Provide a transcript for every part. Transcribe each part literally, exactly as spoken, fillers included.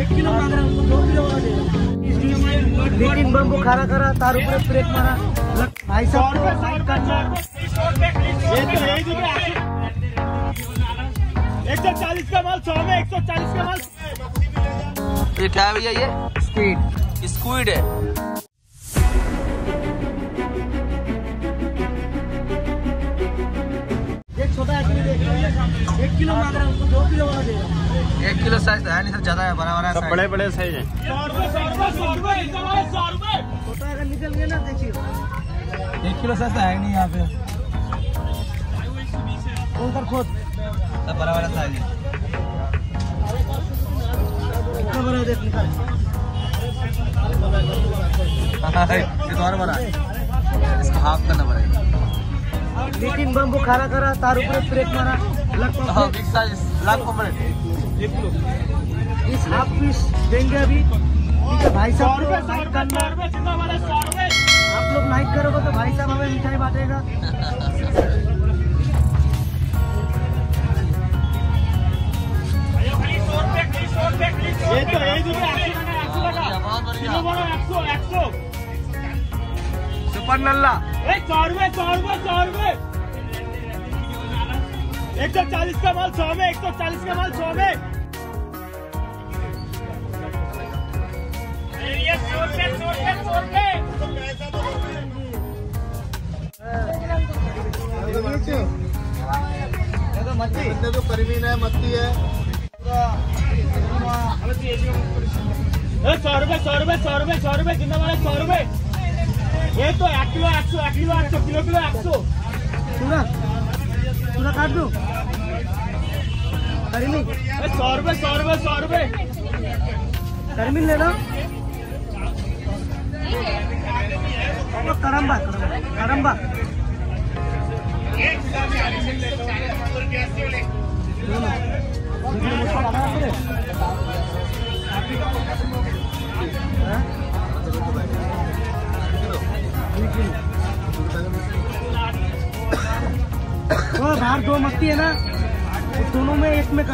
एक किलो मांग रहा हूँ, दो किलो वाला दे दो। लेकिन बम्बू खारा करा तार ऊपर ब्रेक मारा भाई साहब को साइड काटना। एक सौ चालीस का माल सौ में, एक सौ चालीस का माल। ये क्या है भैया? ये स्क्विड स्क्विड है। एक छोटा एक किलो मांग रहा हूँ, दो किलो वाला दे दो। एक किलो साइज है नहीं सर, ज्यादा है, बड़ा बड़ा सब बड़े बड़े साइज है। छोटा अगर निकल गया ना देखिए, एक किलो साइज है नहीं यहाँ पे, उधर खोद सब बड़ा बड़ा साइज है। इतना बड़ा देख निकाल। ये तो और बड़ा है, इसको हाफ करना पड़ेगा। लेकिन बम्बू खारा करा तार ऊपर ब्रेक मारा लगभग बिग साइज लाख पड़े। इस हाफ पीस देंगे अभी। ठीक है भाई साहब, लाइक करना। आप लोग लाइक करोगे तो भाई साहब हमें मिठाई बांटेगा। ये तो ये जो सुपर नल्ला सौ रुपए सौ रुपए सौ रुपए। एक सौ चालीस का माल सौ में, एक सौ चालीस का माल सौ में। ये सौ रुपए सौ रुपए सौ रुपए। मत्ती जो करीबीन है, मत्ती है सौ रुपए सौ रुपए सौ रुपए सौ रुपए जितना वाला सौ रुपए। ये तो एक किलो एक सौ, एक किलो एक सौ, किलो किलो एक सौ। पूरा पूरा काट दो। करमी सौ रुपए सौ रुपए सौ रुपए। करमी ले लो। करम्बा करम्बा वो बाहर दो मस्ती है ना, दोनों में एक में कर।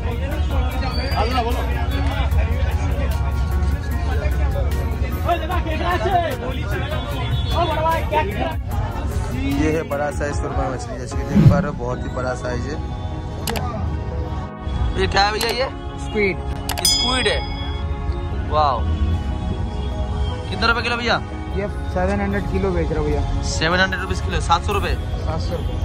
बोलो ये है बड़ा साइज सुरमा मछली, जैसे कि देख पा रहे हो, बहुत ही बड़ा साइज है। ये क्या है भैया? ये स्क्विड स्क्विड है। वाह, कितना रुपए किलो भैया? ये सेवन हंड्रेड किलो बेच रहा भैया। सेवन हंड्रेड रुपीज किलो, सात सौ रुपए सात सौ रुपये।